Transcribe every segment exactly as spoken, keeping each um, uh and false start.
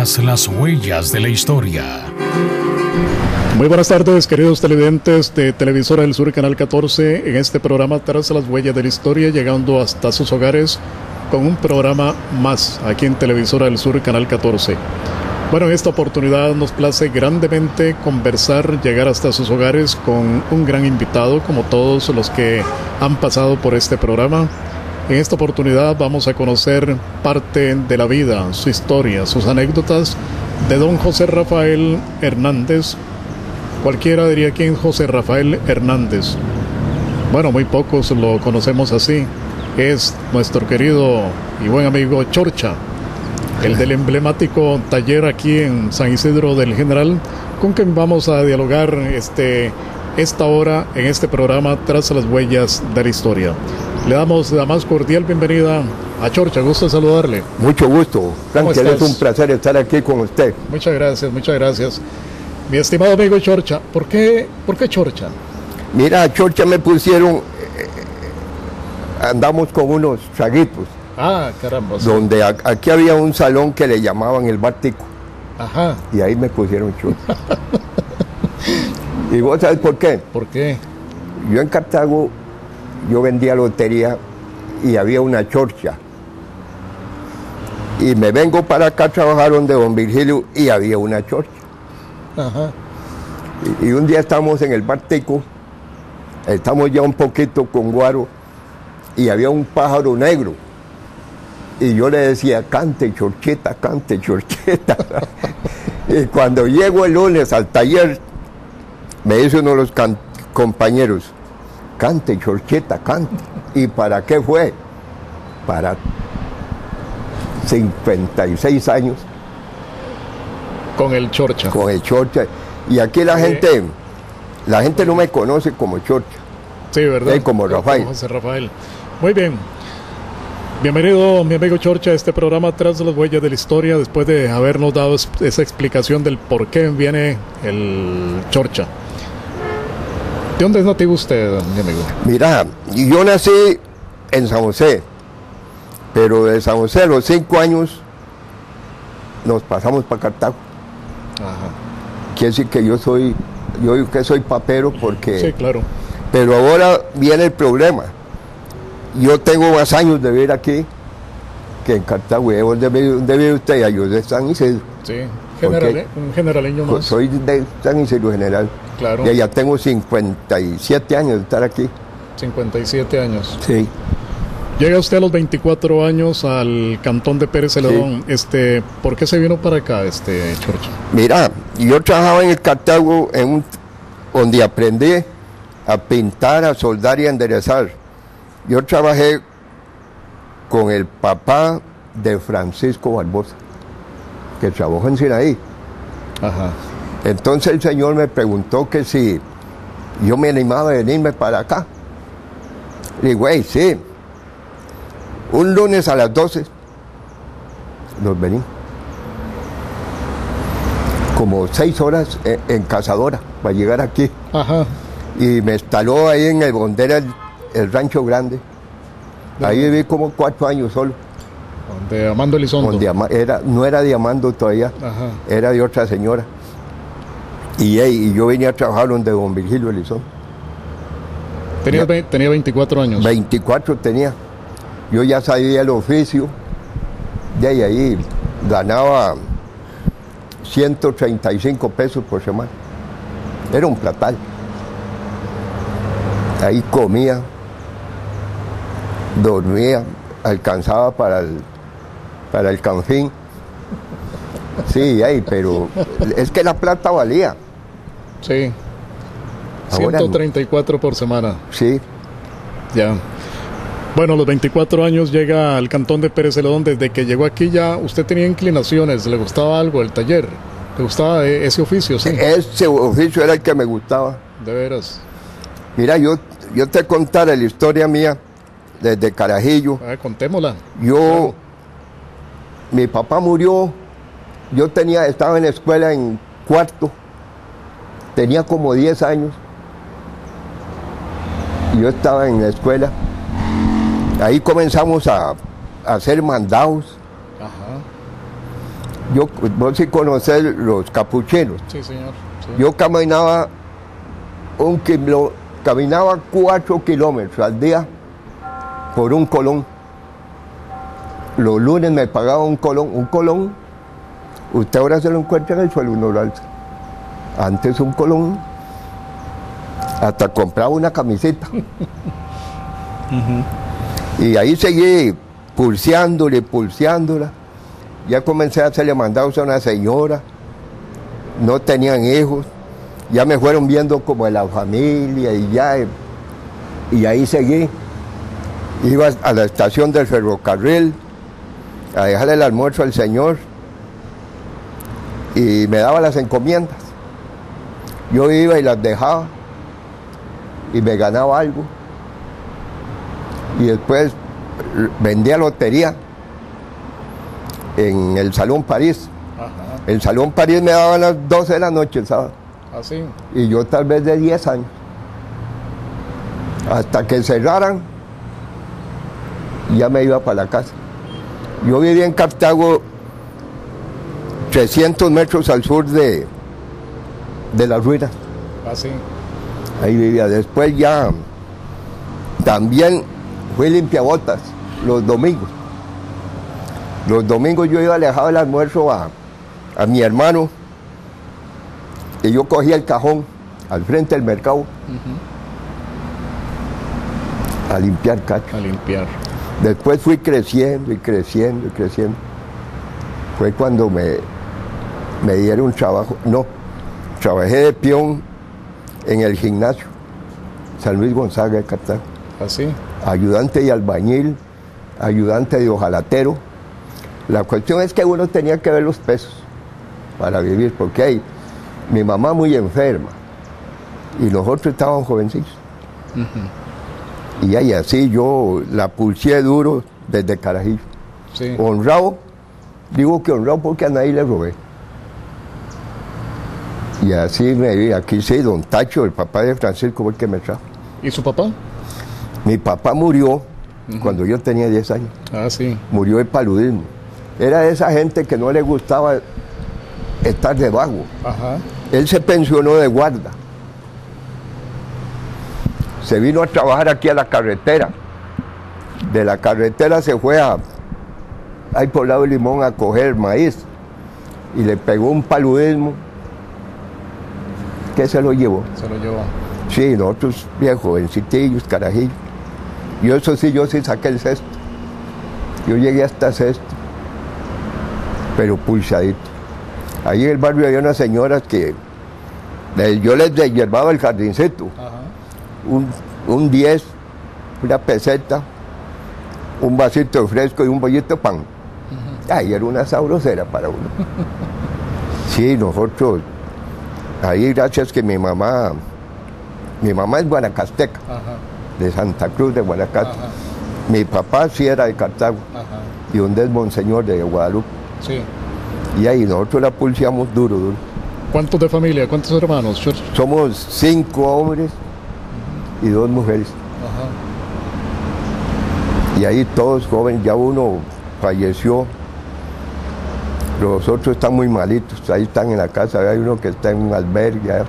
Tras las huellas de la historia. Muy buenas tardes, queridos televidentes de Televisora del Sur, Canal catorce, en este programa Tras las huellas de la historia, llegando hasta sus hogares con un programa más aquí en Televisora del Sur, Canal catorce. Bueno, en esta oportunidad nos place grandemente conversar, llegar hasta sus hogares con un gran invitado, como todos los que han pasado por este programa. En esta oportunidad vamos a conocer parte de la vida, su historia, sus anécdotas de don José Rafael Hernández. Cualquiera diría quién es José Rafael Hernández. Bueno, muy pocos lo conocemos así. Es nuestro querido y buen amigo Chorcha, el del emblemático taller aquí en San Isidro del General, con quien vamos a dialogar este, esta hora en este programa Tras las huellas de la historia. Le damos la más cordial bienvenida a Chorcha, gusto de saludarle. Mucho gusto, Frank, es un placer estar aquí con usted. Muchas gracias, muchas gracias. Mi estimado amigo Chorcha, ¿por qué, por qué Chorcha? Mira, a Chorcha me pusieron, eh, andamos con unos traguitos. Ah, caramba. Sí. Donde a, aquí había un salón que le llamaban el Bártico. Ajá. Y ahí me pusieron Chorcha. ¿Y vos sabes por qué? ¿Por qué? Yo en Cartago, yo vendía lotería y había una Chorcha. Y me vengo para acá a trabajar donde don Virgilio y había una Chorcha. Ajá. Y, y un día estamos en el Bártico, estamos ya un poquito con Guaro, y había un pájaro negro. Y yo le decía, cante Chorcheta, cante Chorcheta. Y cuando llego el lunes al taller, me dice uno de los compañeros, cante Chorcheta, cante. ¿Y para qué fue? Para cincuenta y seis años. Con el Chorcha. Con el Chorcha. Y aquí la sí. gente, la gente no me conoce como Chorcha. Sí, ¿verdad? Sí, como Rafael. Como José Rafael. Muy bien. Bienvenido, mi amigo Chorcha, a este programa Tras las huellas de la historia, después de habernos dado esa explicación del por qué viene el Chorcha. ¿De dónde es nativo usted, mi amigo? Mira, yo nací en San José, pero de San José a los cinco años nos pasamos para Cartago. Ajá. Quiere decir que yo soy, yo digo que soy papero porque... Sí, claro. Pero ahora viene el problema. Yo tengo más años de vivir aquí que en Cartago. ¿Dónde vive usted? Yo de San Isidro. Sí, general, un generaleño más. Soy de San Isidro General. Claro. Ya, ya tengo cincuenta y siete años de estar aquí. cincuenta y siete años. Sí. Llega usted a los veinticuatro años al cantón de Pérez Celedón. Sí. Este, ¿por qué se vino para acá, este Chorcha? Mira, yo trabajaba en el Cartago, en un, donde aprendí a pintar, a soldar y a enderezar. Yo trabajé con el papá de Francisco Barbosa, que trabajó en Sinaí. Ajá. Entonces el señor me preguntó que si yo me animaba a venirme para acá. Le digo, güey, sí. Un lunes a las doce nos venimos. Como seis horas en, en Cazadora para llegar aquí. Ajá. Y me instaló ahí en el donde era el, el Rancho Grande. Ahí viví como cuatro años solo. De Amando Elizondo. Donde ama, era, no era de Amando todavía. Ajá. Era de otra señora. Y, y yo venía a trabajar donde don Virgilio Elizondo. Tenía, ya, tenía veinticuatro años. veinticuatro tenía. Yo ya sabía el oficio. De ahí, ahí ganaba ciento treinta y cinco pesos por semana. Era un platal. Ahí comía, dormía, alcanzaba para el, para el canfín. Sí, ahí, pero es que la plata valía. Sí. Ahora, ciento treinta y cuatro por semana. Sí. Ya. Bueno, a los veinticuatro años llega al cantón de Pérez Celedón. Desde que llegó aquí ya usted tenía inclinaciones, le gustaba algo el taller, le gustaba ese oficio, sí. Ese oficio era el que me gustaba. De veras. Mira, yo, yo te contara la historia mía desde Carajillo. Ah, contémosla. Yo, claro. Mi papá murió, yo tenía, estaba en la escuela en cuarto, tenía como diez años. Yo estaba en la escuela. Ahí comenzamos a, a hacer mandados. Ajá. Yo, vos sí conocés los capuchinos. Sí, señor. Sí. Yo caminaba un kilo, caminaba cuatro kilómetros al día por un colón. Los lunes me pagaba un colón. Un colón, usted ahora se lo encuentra en el suelo, uno lo alza. Antes un colón, hasta compraba una camiseta. Uh-huh. Y ahí seguí pulseándole, pulseándola. Ya comencé a hacerle mandados a una señora, no tenían hijos, ya me fueron viendo como de la familia y ya, y ahí seguí. Iba a la estación del ferrocarril a dejarle el almuerzo al señor y me daba las encomiendas. Yo iba y las dejaba y me ganaba algo. Y después vendía lotería en el Salón París. Ajá. El Salón París me daba a las doce de la noche, ¿sabes? ¿Ah, sí? Y yo tal vez de diez años. Hasta que cerraran, ya me iba para la casa. Yo vivía en Cartago, trescientos metros al sur de, de las ruinas. ¿Ah, sí? Ahí vivía. Después ya también fui limpiabotas los domingos. Los domingos yo iba a dejar el almuerzo a, a mi hermano y yo cogía el cajón al frente del mercado. Uh-huh. A limpiar cacho. A limpiar. Después fui creciendo y creciendo y creciendo. Fue cuando me, me dieron un trabajo. No, trabajé de peón en el gimnasio San Luis Gonzaga de Cartago. ¿Así? Ayudante de albañil, ayudante de ojalatero. La cuestión es que uno tenía que ver los pesos para vivir, porque hay mi mamá muy enferma y nosotros estábamos jovencitos. Uh-huh. Y ahí así yo la pulsé duro desde carajillo. Sí. Honrado, digo que honrado porque a nadie le robé. Y así me vi, aquí sí, don Tacho, el papá de Francisco, fue el que me trajo. ¿Y su papá? Mi papá murió uh-huh. cuando yo tenía diez años. Ah, sí. Murió de paludismo. Era de esa gente que no le gustaba estar de vago. Ajá. Él se pensionó de guarda. Se vino a trabajar aquí a la carretera. De la carretera se fue a ahí por lado de Limón a coger maíz. Y le pegó un paludismo que se lo llevó. Se lo llevó. Sí, nosotros viejos, jovencitillos, carajillos. Yo eso sí, yo sí saqué el sexto. Yo llegué hasta sexto. Pero pulsadito. Ahí en el barrio había unas señoras que yo les llevaba el jardincito. Ajá. Un, un diez, una peseta, un vasito de fresco y un bollito de pan. Uh-huh. Ahí era una sabrosera para uno. Sí, nosotros, ahí gracias que mi mamá, mi mamá es guanacasteca, ajá, de Santa Cruz de Guanacaste. Ajá. Mi papá sí era de Cartago, ajá, y donde es Monseñor de Guadalupe. Sí. Y ahí nosotros la pulseamos duro, duro. ¿Cuántos de familia? ¿Cuántos hermanos, George? Somos cinco hombres y dos mujeres. Ajá. Y ahí todos jóvenes, ya uno falleció. Los otros están muy malitos, ahí están en la casa, hay uno que está en un albergue. Uh-huh.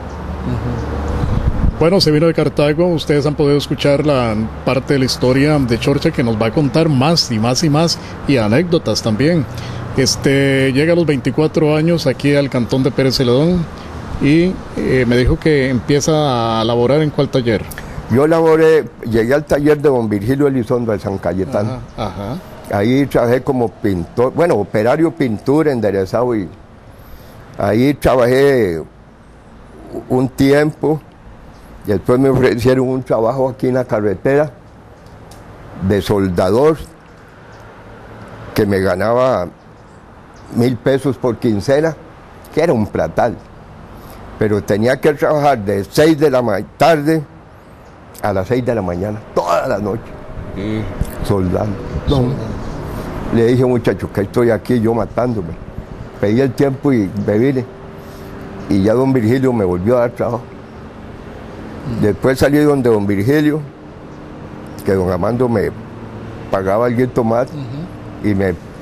Bueno, se vino de Cartago, ustedes han podido escuchar la parte de la historia de Chorcha que nos va a contar más y más y más, y anécdotas también. Este, llega a los veinticuatro años aquí al cantón de Pérez Celedón y eh, me dijo que empieza a laborar ¿en cuál taller? Yo laboré, llegué al taller de don Virgilio Elizondo de San Cayetano. Ajá, ajá. Ahí trabajé como pintor, bueno, operario pintura, enderezado, y ahí trabajé un tiempo. Y después me ofrecieron un trabajo aquí en la carretera de soldador, que me ganaba mil pesos por quincena, que era un platal. Pero tenía que trabajar de seis de la tarde a las seis de la mañana, toda la noche, mm. soldando. No. Le dije, muchacho, que estoy aquí yo matándome. Pedí el tiempo y me vine. Y ya don Virgilio me volvió a dar trabajo. Después salí donde don Virgilio, que don Armando me pagaba algo más, uh-huh, y me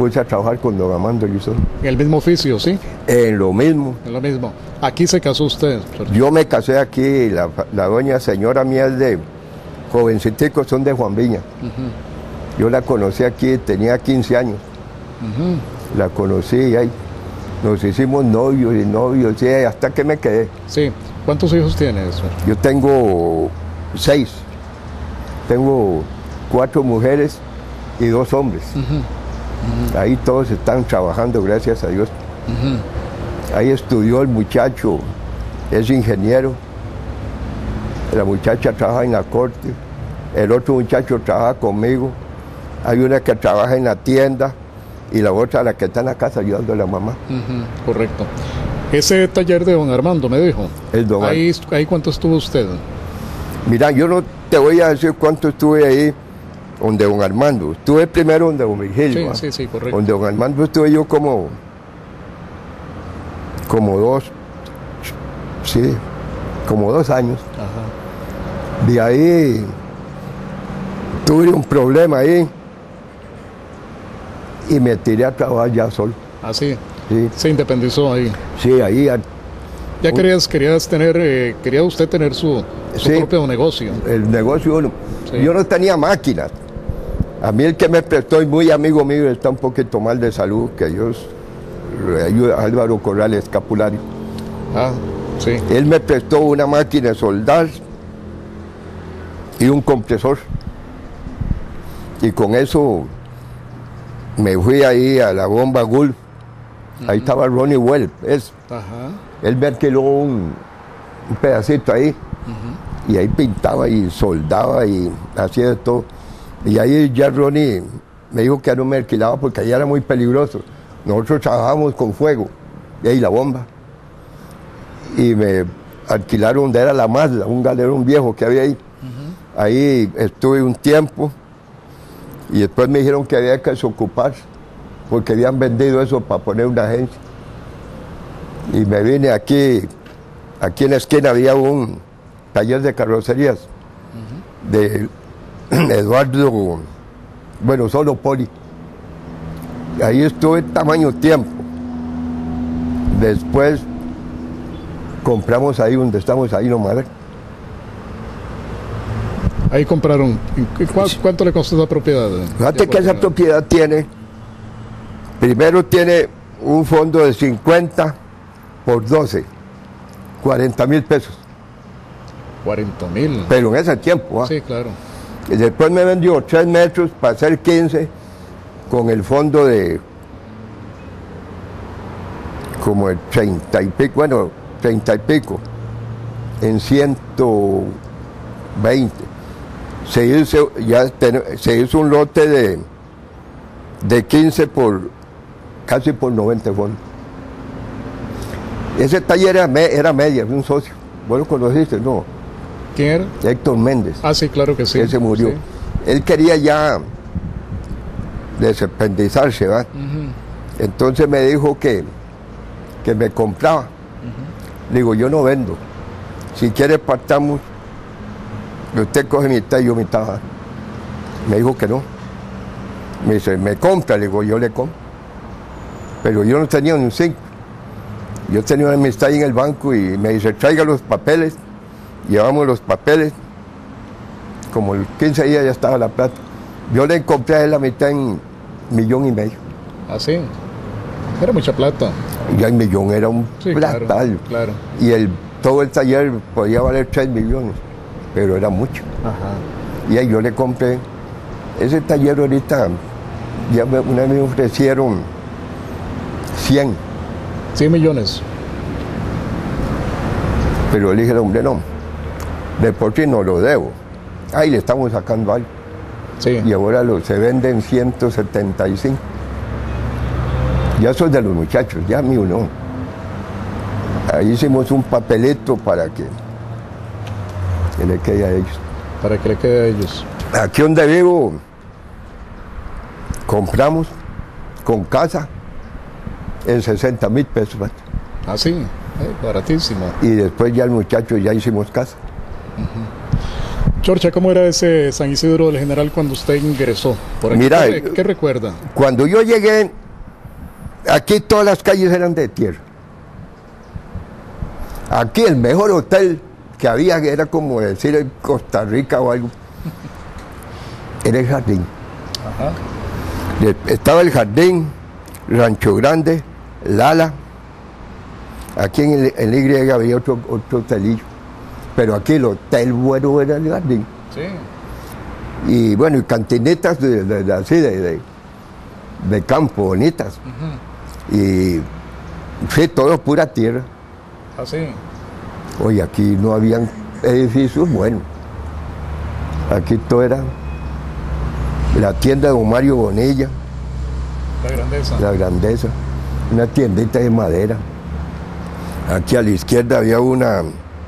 puse a trabajar con don Armando Lisón. En el mismo oficio, ¿sí? En lo mismo. En lo mismo. Aquí se casó usted. Yo me casé aquí, la, la doña señora mía es de jovenciticos, son de Juan Viña. Uh-huh. Yo la conocí aquí, tenía quince años. Uh-huh. La conocí y ahí nos hicimos novios y novios, y hasta que me quedé. Sí. ¿Cuántos hijos tienes? Yo tengo seis. Tengo cuatro mujeres y dos hombres. Uh-huh. Uh-huh. Ahí todos están trabajando, gracias a Dios. Uh-huh. Ahí estudió el muchacho, es ingeniero. La muchacha trabaja en la corte. El otro muchacho trabaja conmigo. Hay una que trabaja en la tienda y la otra la que está en la casa ayudando a la mamá. Uh-huh. Correcto. Ese taller de don Armando me dijo. El don ahí, ahí ¿cuánto estuvo usted? Mira, yo no te voy a decir cuánto estuve ahí donde don Armando. Estuve primero donde don Virgilio. Sí, sí, sí, correcto. Donde don Armando estuve yo como como dos, sí, como dos años. Ajá. De ahí tuve un problema ahí y me tiré a trabajar ya solo. ¿Ah, sí? Sí. Se independizó ahí. Sí, ahí. A, ya querías, querías tener, eh, quería usted tener su, su sí, propio negocio. El negocio, sí. Yo no tenía máquinas. A mí el que me prestó, y muy amigo mío, está un poquito mal de salud, que Dios le ayude, Álvaro Corral Escapulario. Ah, sí. Él me prestó una máquina de soldar y un compresor. Y con eso me fui ahí a la bomba Gulf. Uh-huh. Ahí estaba Ronnie Well. Es, Ajá. Él me alquiló un, un pedacito ahí. Uh-huh. Y ahí pintaba y soldaba y hacía de todo. Y ahí ya Ronnie me dijo que no me alquilaba porque allá era muy peligroso. Nosotros trabajábamos con fuego. Y ahí la bomba. Y me alquilaron donde era la Mazda, un galerón viejo que había ahí. Uh-huh. Ahí estuve un tiempo. Y después me dijeron que había que desocuparse, porque habían vendido eso para poner una agencia. Y me vine aquí, aquí en la esquina había un taller de carrocerías, uh-huh, de Eduardo, bueno, solo Poli. Y ahí estuve tamaño tiempo. Después compramos ahí donde estamos ahí nomás. Ahí compraron. ¿Cuánto le costó esa propiedad? Fíjate que esa propiedad tiene, primero tiene un fondo de cincuenta por doce, cuarenta mil pesos. cuarenta mil. Pero en ese tiempo. ¿eh? Sí, claro. Y después me vendió tres metros para hacer quince con el fondo de como el treinta y pico, bueno, treinta y pico, en ciento veinte. Se hizo, ya ten, se hizo un lote de, de quince por casi por noventa fondos. Ese taller era, me, era media, un socio. ¿Vos lo conociste? No. ¿Quién era? Héctor Méndez. Ah, sí, claro que sí. Él se murió. Sí. Él quería ya desapendizarse, ¿verdad? Uh-huh. Entonces me dijo que, que me compraba. Uh-huh. Le digo, yo no vendo. Si quiere partamos. Usted coge mitad y yo mitad. Me dijo que no. Me dice, me compra, le digo, yo le compro. Pero yo no tenía ni un cinco. Yo tenía una amistad ahí en el banco y me dice, traiga los papeles. Llevamos los papeles. Como el quince días ya estaba la plata. Yo le compré a él la mitad en millón y medio. ¿Ah, sí? Era mucha plata. Ya el millón era un sí, platal. Claro, claro. Y el, todo el taller podía valer tres millones. Pero era mucho. Ajá. Y ahí yo le compré ese taller ahorita, ya me, una vez me ofrecieron cien. cien millones. Pero le dije, hombre, no, de por sí no lo debo. Ahí le estamos sacando algo. Sí. Y ahora lo, se venden ciento setenta y cinco. Ya eso es de los muchachos, ya mío no. Ahí hicimos un papelito para que que le quede a ellos. Para que le quede a ellos. Aquí donde vivo, compramos con casa en sesenta mil pesos. Ah, sí, eh, baratísimo. Y después ya el muchacho ya hicimos casa. Uh-huh. Chorcha, ¿cómo era ese San Isidro del General cuando usted ingresó? Por aquí, Mira, ¿qué, qué recuerda? Cuando yo llegué, aquí todas las calles eran de tierra. Aquí el mejor hotel que había, que era como decir en Costa Rica o algo, era el Jardín. Ajá. Estaba el Jardín, Rancho Grande, Lala. Aquí en el, en el Y había otro, otro hotelillo. Pero aquí el hotel bueno era el Jardín. Sí. Y bueno, y cantinitas de, de, de, así de, de, de campo, bonitas. Uh-huh. Y sí, todo pura tierra. Así. Oye, aquí no habían edificios buenos. Aquí todo era la tienda de don Mario Bonilla. La Grandeza. La Grandeza. Una tiendita de madera. Aquí a la izquierda había una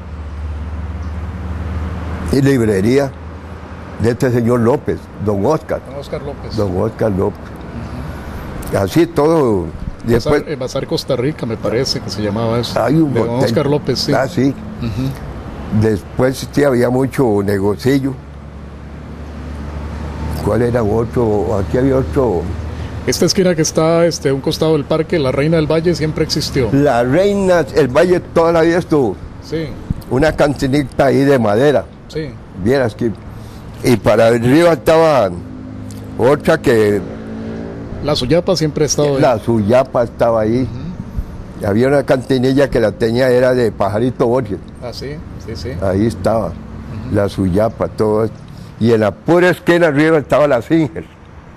librería de este señor López, don Oscar. Don Oscar López. Don Oscar López. Uh-huh. Así todo. Después, Bazar, Bazar Costa Rica, me parece que se llamaba eso. Hay un de don hotel. Oscar López, sí. Ah, sí. Uh-huh. Después sí había mucho negocillo. ¿Cuál era otro? Aquí había otro. Esta esquina que está este, a un costado del parque, la Reina del Valle, siempre existió. La Reina, el Valle toda la vida estuvo. Sí. Una cantinita ahí de madera. Sí. Vieras que. Y para arriba estaba otra que. La Suyapa siempre ha estado ahí. La Suyapa estaba ahí. Uh-huh. Había una cantinilla que la tenía, era de Pajarito Borges. Ah, sí, sí, sí. Ahí estaba. Uh-huh. La Suyapa, todo. Y en la pura esquina arriba estaba la Singer.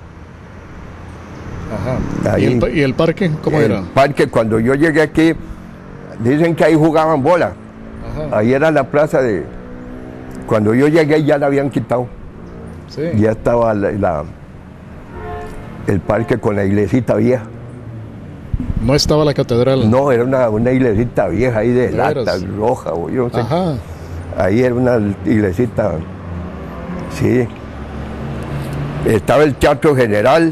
Ajá. ¿Y el, ¿Y el parque cómo el era? El parque, cuando yo llegué aquí, dicen que ahí jugaban bola. Ajá. Ahí era la plaza de. Cuando yo llegué ya la habían quitado. Sí. Ya estaba la, la, el parque con la iglesita vieja. ¿No estaba la catedral? No, era una, una iglesita vieja ahí de, de lata, roja, o yo no sé. Ajá. Ahí era una iglesita. Sí. Estaba el Teatro General.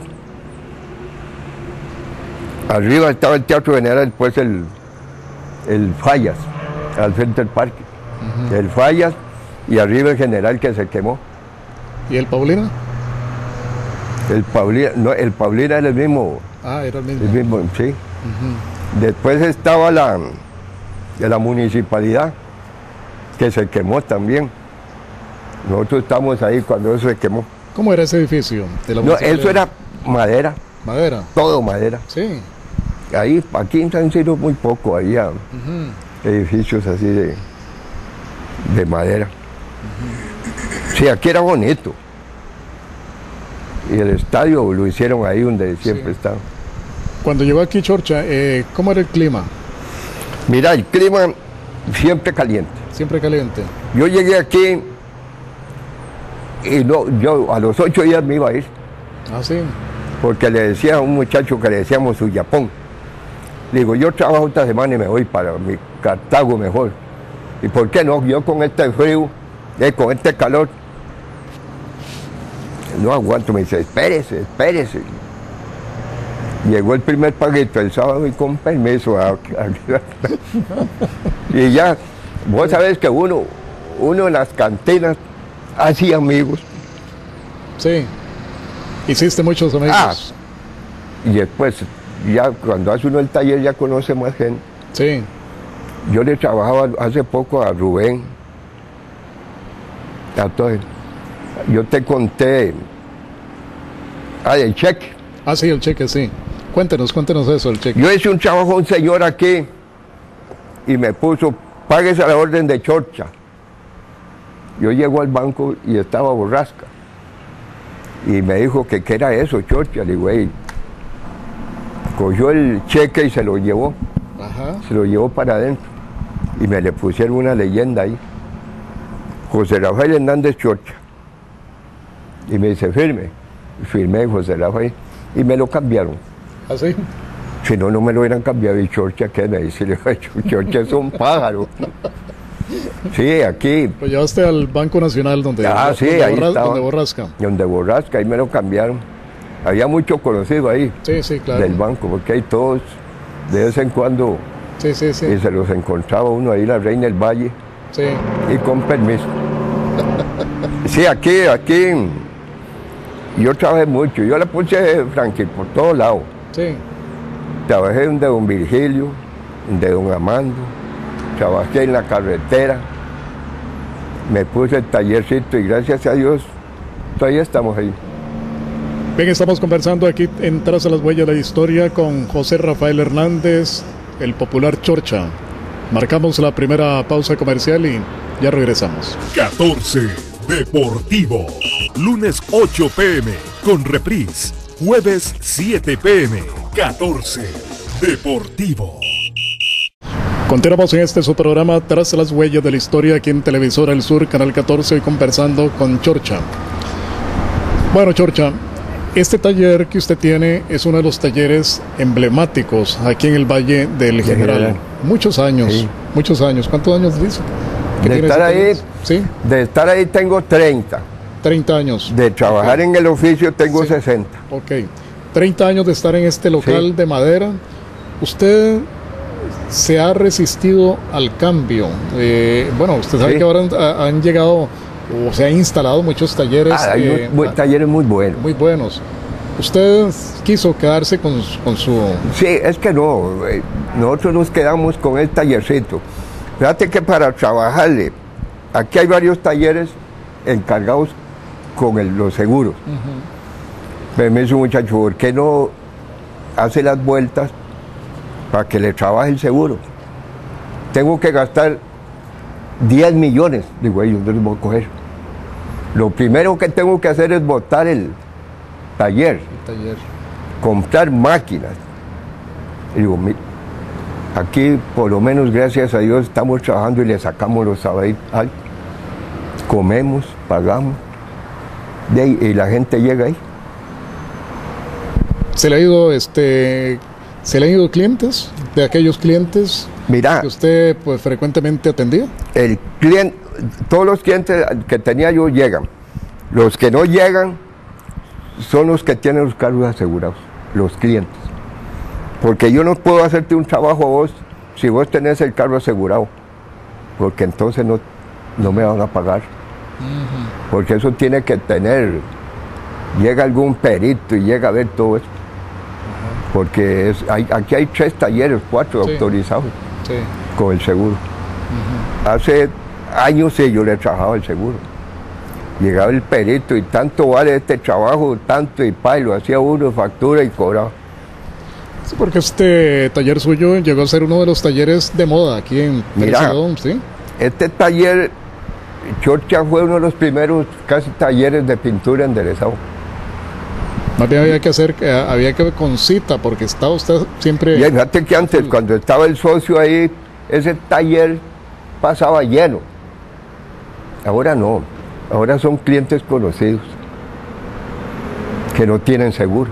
Arriba estaba el Teatro General, después el, el Fallas, al frente del parque. Uh-huh. El Fallas y arriba el General que se quemó. ¿Y el Paulina? El Paulina, no, el Paulina era el mismo. Ah, era el mismo. El mismo, sí. Uh-huh. Después estaba la, de la municipalidad, que se quemó también. Nosotros estamos ahí cuando eso se quemó. ¿Cómo era ese edificio? De la no, eso era madera. ¿Madera? Todo madera. Sí. Ahí, aquí en San Isidro muy poco, había uh-huh. edificios así de, de madera. Uh-huh. Sí, aquí era bonito. Y el estadio lo hicieron ahí donde siempre sí. estaba. Cuando llegó aquí, Chorcha, eh, ¿cómo era el clima? Mira, el clima siempre caliente. Siempre caliente. Yo llegué aquí y no, yo a los ocho días me iba a ir. Ah, sí. Porque le decía a un muchacho que le decíamos su Japón. Le digo, yo trabajo esta semana y me voy para mi Cartago mejor. ¿Y por qué no? Yo con este frío, eh, con este calor, no aguanto. Me dice, espérese, espérese. Llegó el primer paguito el sábado y con permiso. A, a, y ya, vos sabés que uno, uno en las cantinas hacía amigos. Sí. ¿Hiciste muchos amigos? Ah, y después, ya cuando hace uno el taller ya conoce más gente. Sí. Yo le trabajaba hace poco a Rubén. A todo. Yo te conté. Ah, el cheque. Ah, sí, el cheque, sí. Cuéntenos, cuéntenos eso, el cheque. Yo hice un trabajo a un señor aquí y me puso, páguese a la orden de Chorcha. Yo llego al banco y estaba borrasca. Y me dijo que qué era eso, Chorcha. Le digo, hey. Cogió el cheque y se lo llevó. Ajá. Se lo llevó para adentro. Y me le pusieron una leyenda ahí. José Rafael Hernández Chorcha. Y me dice, firme. Firmé José Rafael. Y me lo cambiaron. ¿Ah, sí? Si no, no me lo hubieran cambiado. Y Chorcha, ¿qué me dice? Chorcha es un pájaro. Sí, aquí. Lo llevaste al Banco Nacional donde, ah, sí, donde, ahí borra, estaba, donde borrasca. Donde borrasca, ahí me lo cambiaron. Había mucho conocido ahí. Sí, sí, claro. Del banco, porque hay todos, de vez en cuando. Sí, sí, sí. Y se los encontraba uno ahí, la Reina del Valle. Sí. Y con permiso. Sí, aquí, aquí, yo trabajé mucho. Yo le puse Franklin por todos lados. Sí. Trabajé en de don Virgilio, en de don Amando, trabajé en la carretera, me puse el tallercito y gracias a Dios todavía estamos ahí. Bien, estamos conversando aquí en Tras a las Huellas de la Historia con José Rafael Hernández, el popular Chorcha. Marcamos la primera pausa comercial y ya regresamos. catorce Deportivo. Lunes ocho p m con reprise. Jueves siete p m catorce Deportivo. Continuamos en este su programa Tras las Huellas de la Historia aquí en Televisora El Sur, Canal catorce, y conversando con Chorcha. Bueno, Chorcha, este taller que usted tiene es uno de los talleres emblemáticos aquí en el Valle del General. General. Muchos años, sí. muchos años. ¿Cuántos años dice? De estar ahí, ¿sí? de estar ahí tengo treinta. treinta años. De trabajar okay. en el oficio tengo sí. sesenta. Ok. treinta años de estar en este local sí. de madera. Usted se ha resistido al cambio. Eh, bueno, usted sabe sí. que ahora han, han llegado o se han instalado muchos talleres. Ah, hay eh, muy, talleres muy buenos. Muy buenos. ¿Usted quiso quedarse con, con su...? Sí, es que no. Nosotros nos quedamos con el tallercito. Fíjate que para trabajarle, aquí hay varios talleres encargados con el, los seguros. Uh-huh. Me dice un muchacho, ¿por qué no hace las vueltas para que le trabaje el seguro? Tengo que gastar diez millones. Digo, yo no los voy a coger. Lo primero que tengo que hacer es botar el taller, el taller. comprar máquinas. Digo, aquí por lo menos gracias a Dios estamos trabajando y le sacamos los sabéis, comemos, pagamos, de ahí, y la gente llega ahí. ¿Se le ha ido este, se le han ido clientes de aquellos clientes Mira, que usted pues frecuentemente atendía? El cliente, todos los clientes que tenía yo llegan. Los que no llegan son los que tienen los carros asegurados, los clientes. Porque yo no puedo hacerte un trabajo a vos si vos tenés el carro asegurado, porque entonces no, no me van a pagar. Uh-huh. Porque eso tiene que tener, llega algún perito y llega a ver todo eso. Uh-huh. Porque es, hay, aquí hay tres talleres, cuatro sí. autorizados sí. con el seguro. Uh-huh. Hace años sí, yo le trabajaba el seguro. Llegaba el perito y tanto vale este trabajo, tanto y pa, y lo hacía uno, factura y cobraba. Sí, porque este taller suyo llegó a ser uno de los talleres de moda aquí en Tercedón, ¿sí? Este taller, Chorcha fue uno de los primeros casi talleres de pintura enderezado. Más bien había que hacer, había que con cita, porque estaba usted siempre... Y fíjate que antes, cuando estaba el socio ahí, ese taller pasaba lleno. Ahora no. Ahora son clientes conocidos que no tienen seguro.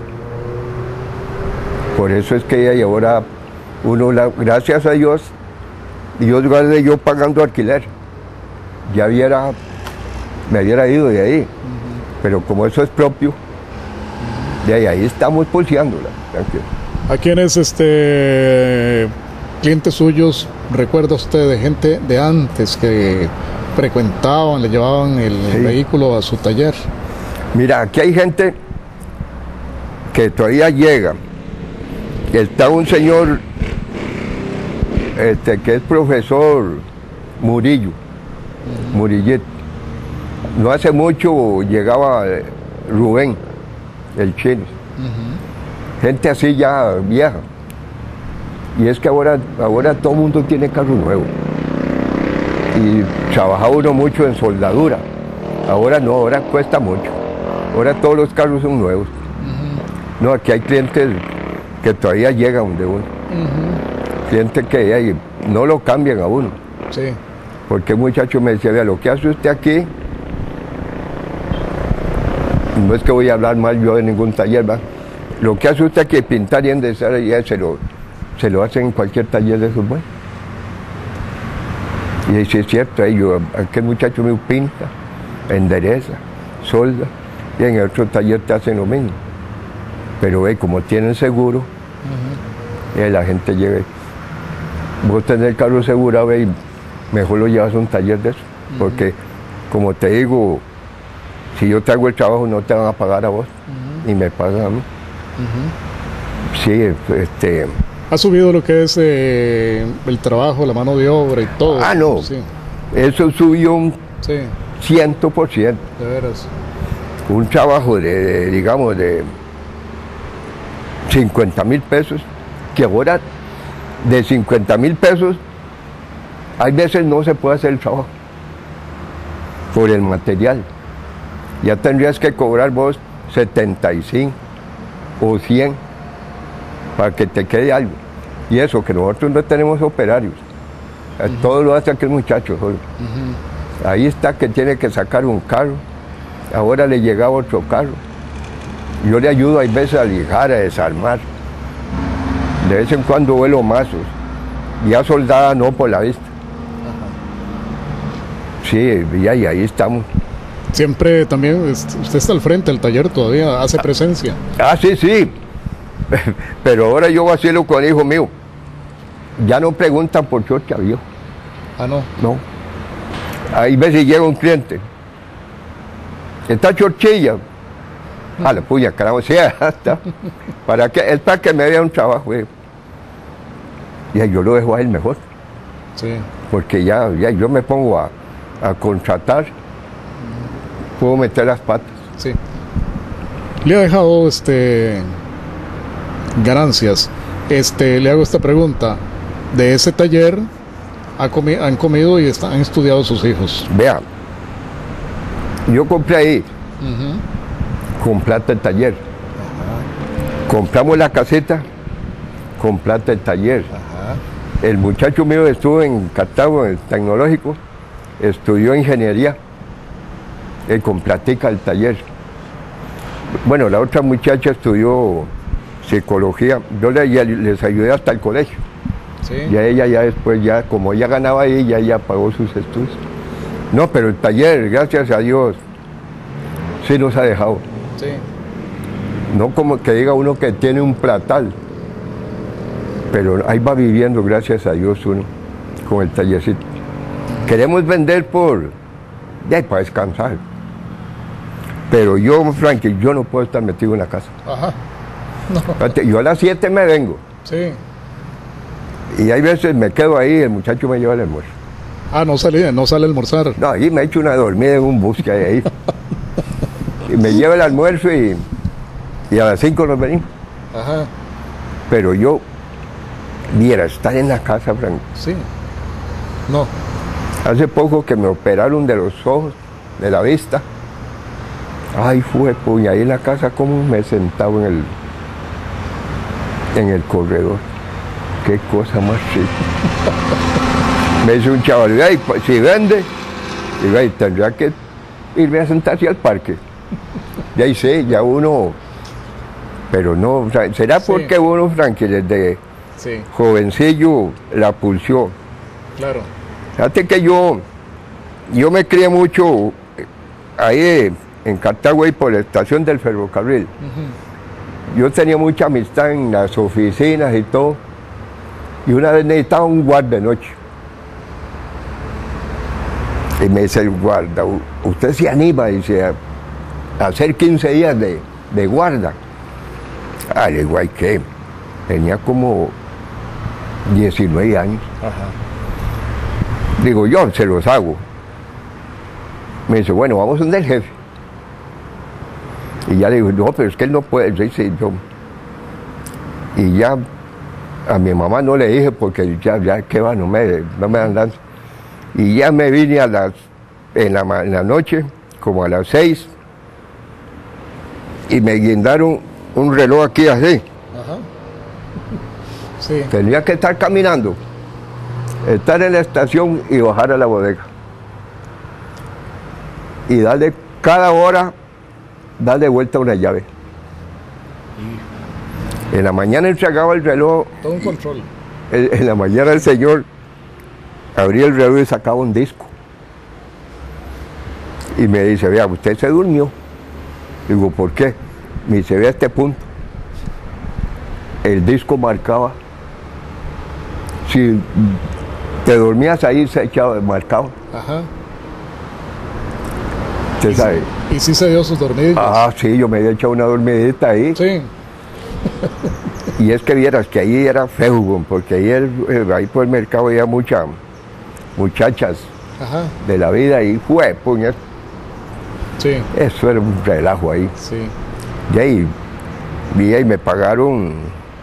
Por eso es que ahora uno, la, gracias a Dios, Dios guarde yo pagando alquiler. Ya hubiera, me hubiera ido de ahí. Uh-huh. Pero como eso es propio, de ahí, ahí estamos pulseándola. Tranquilo. ¿A quiénes este, clientes suyos recuerda usted de gente de antes que frecuentaban, le llevaban el, sí. el vehículo a su taller? Mira, aquí hay gente que todavía llega. Está un señor este, que es profesor Murillo, uh-huh. Murillito. No hace mucho llegaba Rubén, el chino. Uh-huh. Gente así ya vieja. Y es que ahora, ahora todo el mundo tiene carro nuevo. Y trabajaba uno mucho en soldadura. Ahora no, ahora cuesta mucho. Ahora todos los carros son nuevos. Uh-huh. No, aquí hay clientes que todavía llegan de uno. Uh-huh. Clientes que hay, no lo cambian a uno. Sí. Porque un muchacho me decía, vea, lo que hace usted aquí, no es que voy a hablar mal yo de ningún taller, ¿va? Lo que hace usted aquí, pintar y enderezar, ya se lo, se lo hacen en cualquier taller de esos buenos. Y dice, es cierto, ahí yo, aquel muchacho me pinta, endereza, solda, y en el otro taller te hacen lo mismo. Pero ve, como tienen seguro, uh-huh. y la gente llega, vos tenés el carro asegurado y mejor lo llevas a un taller de eso, uh-huh. porque como te digo, Si yo te hago el trabajo, no te van a pagar a vos, uh-huh. ni me pagan a mí. Uh-huh. Sí, este... ¿Ha subido lo que es eh, el trabajo, la mano de obra y todo? Ah, no. Sí. Eso subió un sí. ciento por ciento. De veras. Un trabajo de, de digamos, de cincuenta mil pesos, que ahora de cincuenta mil pesos, hay veces no se puede hacer el trabajo por el material. Ya tendrías que cobrar vos setenta y cinco o cien para que te quede algo. Y eso, que nosotros no tenemos operarios. Uh-huh. Todo lo hace aquel muchacho solo. Uh-huh. Ahí está que tiene que sacar un carro. Ahora le llegaba otro carro. Yo le ayudo a veces a lijar, a desarmar. De vez en cuando vuelo mazos. Ya soldada no por la vista. Uh-huh. Sí, y ahí, ahí estamos. Siempre también, usted está al frente del taller todavía, hace presencia. Ah, sí, sí. Pero ahora yo vacilo con el hijo mío. Ya no preguntan por chorcha viejo. Ah, no. No. Hay veces llega un cliente. Esta chorchilla. A la puya, carajo, sí, hasta. ¿Para qué? Es para que me vea un trabajo. Eh. Y yo lo dejo a él mejor. Sí. Porque ya, ya yo me pongo a, a contratar. Puedo meter las patas. Sí. Le ha dejado este ganancias. Este, le hago esta pregunta. De ese taller ha comi han comido y está, han estudiado sus hijos. Vean, yo compré ahí uh-huh. con plata el taller. Uh-huh. Compramos la caseta con plata el taller. Uh-huh. El muchacho mío estuvo en Cartago, en el tecnológico, estudió ingeniería. Eh, con platica el taller. Bueno, la otra muchacha estudió psicología. Yo le, ya, les ayudé hasta el colegio. Sí. Y a ella ya después, ya como ella ganaba ahí, ya ella pagó sus estudios. No, pero el taller, gracias a Dios, sí nos ha dejado. Sí. No como que diga uno que tiene un platal, pero ahí va viviendo, gracias a Dios, uno con el tallercito. Queremos vender por, ya para descansar. Pero yo, Frankie, yo no puedo estar metido en la casa. Ajá. No. Yo a las siete me vengo. Sí. Y hay veces me quedo ahí y el muchacho me lleva el almuerzo. Ah, no sale, no sale a almorzar. No, ahí me echo una dormida en un bus que hay ahí. Y me lleva el almuerzo y, y a las cinco nos venimos. Ajá. Pero yo, mira, estar en la casa, Frankie. Sí. No. Hace poco que me operaron de los ojos, de la vista. Ay, fue, pues, y ahí en la casa, como me he sentado en el, en el corredor. Qué cosa más chica. Me dice un chaval, ay, si vende, digo, ay, tendría que irme a sentarse al parque. Y ahí sí, ya uno, pero no, o sea, será sí. Porque uno, Frankie, desde sí. jovencillo la pulsó. Claro. Fíjate que yo, yo me crié mucho ahí en Cartago y por la estación del ferrocarril. Uh-huh. Yo tenía mucha amistad en las oficinas y todo. Y una vez necesitaba un guarda de noche. Y me dice el guarda, usted se anima, dice, a, a hacer quince días de, de guarda. Ah, le digo, ay, ¿qué? Tenía como diecinueve años. Ajá. Digo, yo se los hago. Me dice, bueno, vamos donde el jefe. Y ya le digo, no, pero es que él no puede. Dice, yo. Y ya a mi mamá no le dije porque ya, ya qué va, no me, no me dan dando. Y ya me vine a las, en la, en la noche, como a las seis, y me guindaron un reloj aquí así. Ajá. Sí. Tenía que estar caminando, estar en la estación y bajar a la bodega. Y darle cada hora, darle vuelta una llave. En la mañana entregaba el reloj. Todo un control. En, en la mañana el señor abría el reloj y sacaba un disco. Y me dice, vea, usted se durmió. Digo, ¿por qué? Me dice, vea este punto. El disco marcaba. Si te dormías ahí, se echaba, marcaba. Ajá. ¿Usted sabe? ¿Y sí se dio sus dormidillas? Ah, sí, yo me había echado una dormidita ahí. Sí. Y es que vieras que ahí era feo, porque ahí, el, ahí por el mercado había muchas muchachas Ajá. de la vida y fue, puñet. Sí. Eso era un relajo ahí. Sí. Y ahí, y ahí me pagaron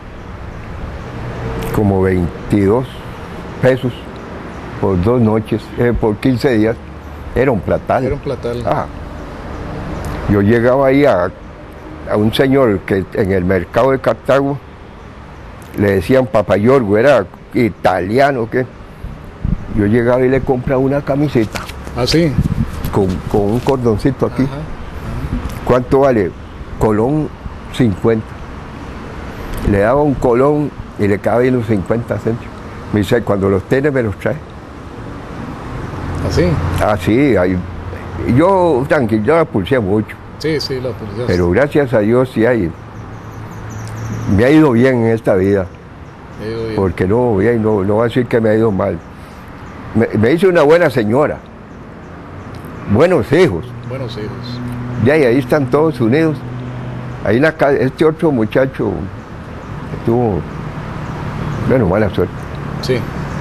como veintidós pesos por dos noches, eh, por quince días. Era un platal. Era un platal. Ah. Yo llegaba ahí a, a un señor que en el mercado de Cartago le decían Papa Yorgo, era italiano, que yo llegaba y le compraba una camiseta. ¿Ah, sí? Con, con un cordoncito aquí. Ajá. ¿Cuánto vale? Colón cincuenta. Le daba un colón y le cabían los cincuenta céntimos. Me dice, cuando los tiene me los trae. ¿Así? Ah, sí, ahí. Yo, tranquilo, yo la pulsé mucho. Sí, sí, la pulsaste. Pero gracias a Dios sí hay. Me ha ido bien en esta vida. Me ha ido bien. Porque no, bien, no, no va a decir que me ha ido mal. Me, me hice una buena señora. Buenos hijos. Buenos hijos. Ya, y ahí están todos unidos. Ahí la, este otro muchacho tuvo, bueno, mala suerte. Sí.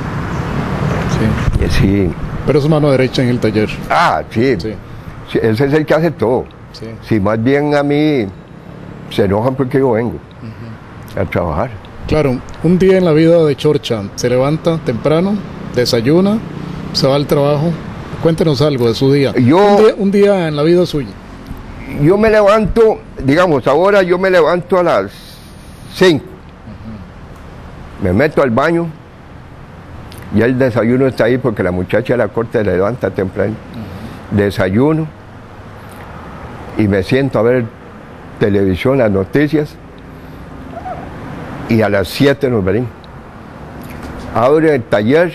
Sí. Sí. Pero es mano derecha en el taller. Ah, sí. Sí. Sí, ese es el que hace todo. Sí. Si más bien a mí se enojan porque yo vengo uh-huh. a trabajar. Claro, un día en la vida de Chorcha, se levanta temprano, desayuna, se va al trabajo. Cuéntenos algo de su día. Yo, un, día un día en la vida suya. Yo me levanto, digamos, ahora yo me levanto a las cinco. Uh-huh. Me meto al baño. Ya el desayuno está ahí porque la muchacha de la corte se levanta temprano. Uh-huh. Desayuno y me siento a ver televisión, las noticias, y a las siete nos venimos. Abro el taller,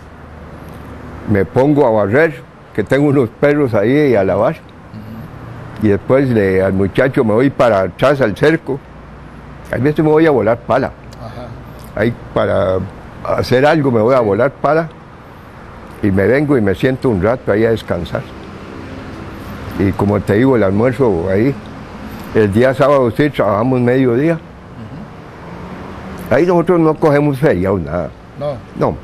me pongo a barrer, que tengo unos perros ahí, y a lavar. Uh-huh. Y después le, al muchacho me voy para atrás al cerco. A veces me voy a volar pala. Uh-huh. Ahí para hacer algo me voy a volar pala y me vengo y me siento un rato ahí a descansar. Y como te digo, el almuerzo ahí, el día sábado sí trabajamos mediodía. Uh-huh. Ahí nosotros no cogemos feriados, nada. No. No.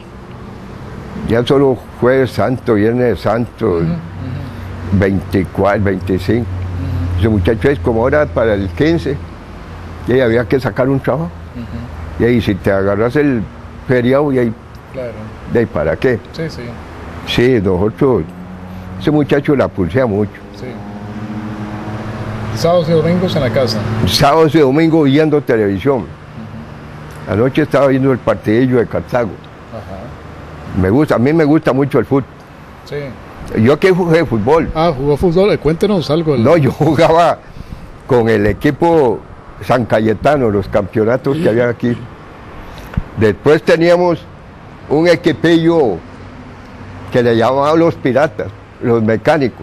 Ya solo jueves santo, viernes santo, uh-huh. Uh-huh. veinticuatro, veinticinco. Uh-huh. Ese muchacho es como ahora para el quince, y ahí había que sacar un trabajo. Uh-huh. Y ahí si te agarras el feriado, y ahí, claro. ¿De ahí para qué? Sí, sí. Sí, nosotros, ese muchacho la pulsea mucho. Sí. Sábados y domingos en la casa. Sábados y domingos viendo televisión. Uh-huh. Anoche estaba viendo el partidillo de Cartago. Uh-huh. Me gusta, a mí me gusta mucho el fútbol. Sí. Yo que jugué fútbol. Ah, jugó fútbol, cuéntenos algo. No, yo jugaba con el equipo San Cayetano, los campeonatos que había aquí. Después teníamos un equipillo que le llamaban los piratas, los mecánicos.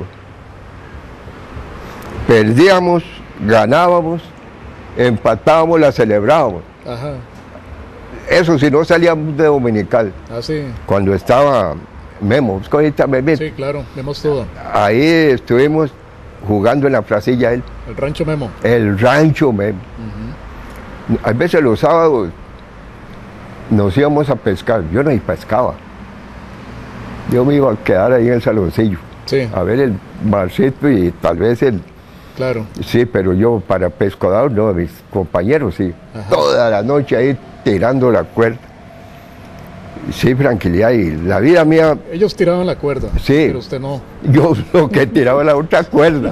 Perdíamos, ganábamos, empatábamos, la celebrábamos. Ajá. Eso si no salíamos de dominical. Ah, sí. Cuando estaba Memo, ahorita Memo. Sí, claro, vemos todo. Ahí estuvimos jugando en la placilla él. El rancho Memo. El rancho Memo. Uh-huh. A veces los sábados nos íbamos a pescar. Yo no pescaba. Yo me iba a quedar ahí en el saloncillo. Sí. A ver el marcito y tal vez el... Claro. Sí, pero yo para pescador no, mis compañeros sí. Ajá. Toda la noche ahí tirando la cuerda. Sí, tranquilidad. Y la vida mía... Ellos tiraban la cuerda. Sí. Pero usted no. Yo lo que tiraba la otra cuerda.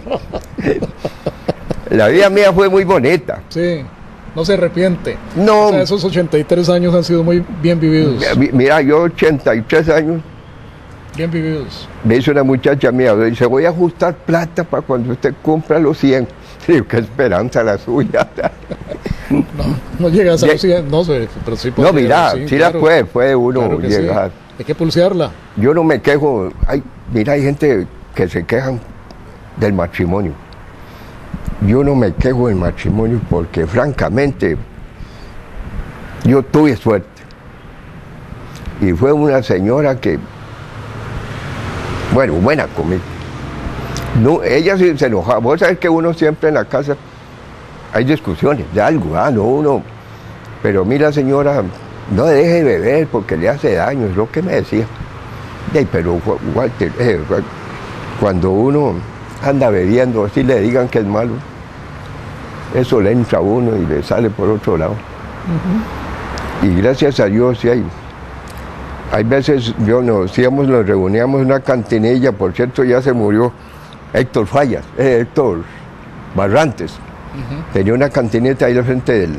La vida mía fue muy bonita. Sí. No se arrepiente. No. O sea, esos ochenta y tres años han sido muy bien vividos. Mira, yo ochenta y tres años. Bien vividos. Me hizo una muchacha mía, dice, voy a ajustar plata para cuando usted compra los cien. Digo, qué esperanza la suya. No, no llegas a los cien, no sé, pero sí puede. No, mira, sí, sí claro, la puede, puede uno claro llegar. Sí. Hay que pulsearla. Yo no me quejo. Ay, mira, hay gente que se quejan del matrimonio. Yo no me quejo del matrimonio porque, francamente, yo tuve suerte. Y fue una señora que, bueno, buena conmigo. No, ella sí se enojaba. Vos sabés que uno siempre en la casa hay discusiones de algo, ah, no, uno. Pero mira, señora, no deje de beber porque le hace daño, es lo que me decía. Y, pero Walter, eh, cuando uno anda bebiendo, así le digan que es malo, eso le entra a uno y le sale por otro lado. Uh-huh. Y gracias a Dios, sí hay. Hay veces, yo nos íbamos, nos reuníamos en una cantinilla, por cierto, ya se murió Héctor Fallas, eh, Héctor Barrantes. Uh-huh. Tenía una cantineta ahí al frente del,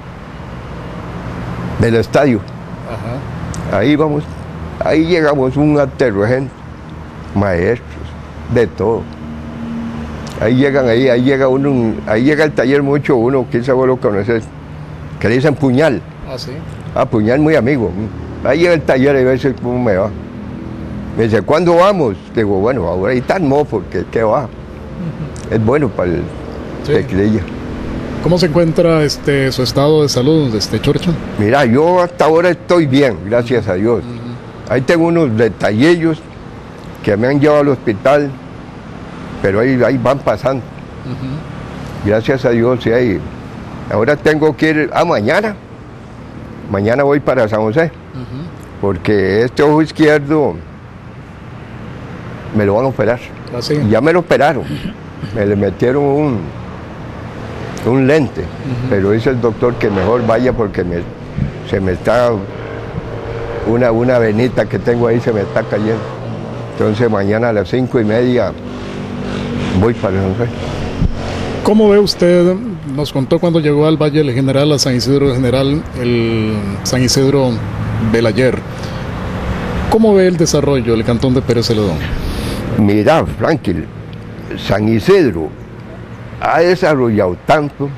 del estadio. Uh-huh. Ahí vamos, ahí llegamos un aterro de gente, maestros, de todo. Ahí llegan, ahí, ahí llega uno, ahí llega el taller mucho uno, quizá vos lo conoces, que le dicen Puñal. Ah, sí. Ah, Puñal muy amigo. Ahí llega el taller y a veces cómo me va. Me dice, ¿cuándo vamos? Digo, bueno, ahora ahí tan mo, porque ¿qué va? Uh-huh. Es bueno para el sí. tequililla. ¿Cómo se encuentra este su estado de salud, este Chorcho? Mira, yo hasta ahora estoy bien, gracias a Dios. Uh-huh. Ahí tengo unos detallillos que me han llevado al hospital, pero ahí, ahí van pasando. Uh-huh. Gracias a Dios, sí, ahí. Ahora tengo que ir, a ah, mañana. Mañana voy para San José, uh-huh. porque este ojo izquierdo me lo van a operar. ¿Ah, sí? Ya me lo operaron, me le metieron un, un lente, uh-huh. pero dice el doctor que mejor vaya porque me, se me está, una, una venita que tengo ahí se me está cayendo. Entonces mañana a las cinco y media voy para San José. ¿Cómo ve usted? Nos contó cuando llegó al Valle del General, a San Isidro General, el San Isidro Belayer. ¿Cómo ve el desarrollo del cantón de Pérez Celedón? Mira, Franklin, San Isidro ha desarrollado tanto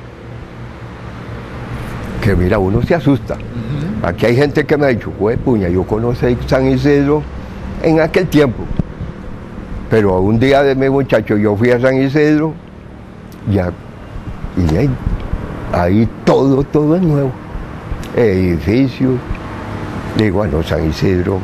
que mira, uno se asusta. Uh-huh. Aquí hay gente que me ha dicho, güey, puña, yo conocí San Isidro en aquel tiempo. Pero un día de mi muchacho yo fui a San Isidro ya, y ahí, ahí todo, todo es nuevo. Edificios. Digo, bueno, San Isidro